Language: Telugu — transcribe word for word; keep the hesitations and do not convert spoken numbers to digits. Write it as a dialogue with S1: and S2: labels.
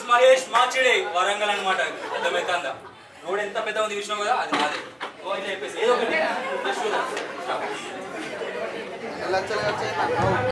S1: మహేష్ మాచిడే వరంగల్ అన్నమాట. అర్థమైతుందా? రోడ్ ఎంత పెద్ద ఉంది విషయం కదా, అది నాదే. ఓ ఇట్లా చెప్పేసి ఏదో ఒకటి